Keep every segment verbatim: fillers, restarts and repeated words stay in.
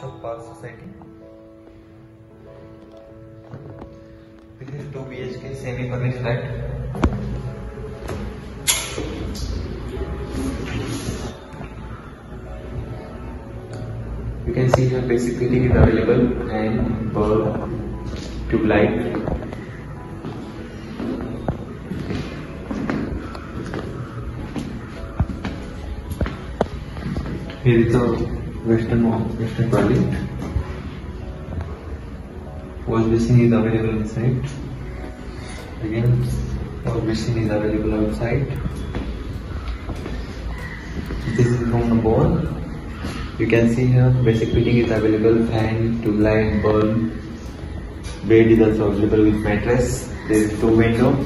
of Park Society. This is two B H K semi-furnished flat. You can see here basic fitting is available and bulb, tube light. Here is the western western toilet. Wash basin is available inside. Again, wash basin is available outside. This is from the wall. You can see here basic fitting is available, fan, tube light, bulb. Bed is also available with mattress. There is two windows.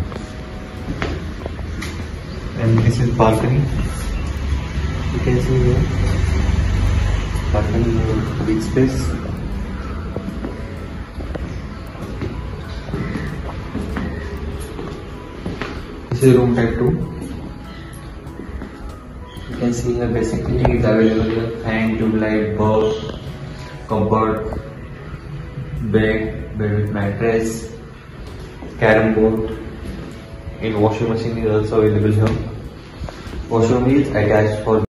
And this is balcony. You can see here balcony with big space. This is room type two. You can see here basic fitting is available here, fan, tube light, bulb, cupboard, bed, bed with mattress, carom board, and washing machine is also available here. Washroom is attached for